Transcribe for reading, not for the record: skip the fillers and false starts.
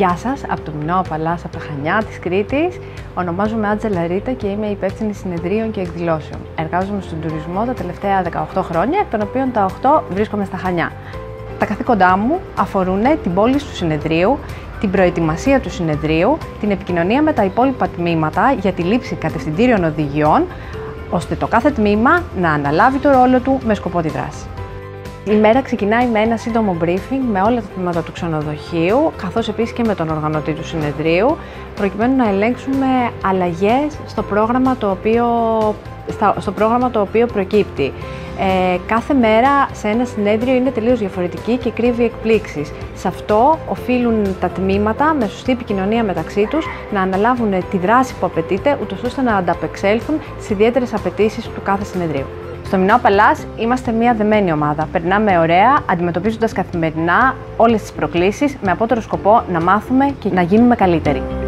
Γεια σας, από το Μινώα Παλάς, από τα Χανιά της Κρήτης. Ονομάζομαι Άντζελα Ρίτα και είμαι υπεύθυνη συνεδρίων και εκδηλώσεων. Εργάζομαι στον τουρισμό τα τελευταία 18 χρόνια, εκ των οποίων τα 8 βρίσκομαι στα Χανιά. Τα καθήκοντά μου αφορούν την πώληση του συνεδρίου, την προετοιμασία του συνεδρίου, την επικοινωνία με τα υπόλοιπα τμήματα για τη λήψη κατευθυντήριων οδηγιών, ώστε το κάθε τμήμα να αναλάβει το ρόλο του με σκοπό τη δράση. Η μέρα ξεκινάει με ένα σύντομο briefing με όλα τα τμήματα του ξενοδοχείου, καθώς επίσης και με τον οργανωτή του συνεδρίου, προκειμένου να ελέγξουμε αλλαγές στο πρόγραμμα το οποίο προκύπτει. Κάθε μέρα σε ένα συνέδριο είναι τελείως διαφορετική και κρύβει εκπλήξεις. Σε αυτό οφείλουν τα τμήματα, με σωστή επικοινωνία μεταξύ τους, να αναλάβουν τη δράση που απαιτείται, ούτως ώστε να ανταπεξέλθουν στις ιδιαίτερες απαιτήσεις του κάθε συνεδρίου. Στο Μινώα Παλάς είμαστε μια δεμένη ομάδα. Περνάμε ωραία, αντιμετωπίζοντας καθημερινά όλες τις προκλήσεις, με απότερο σκοπό να μάθουμε και να γίνουμε καλύτεροι.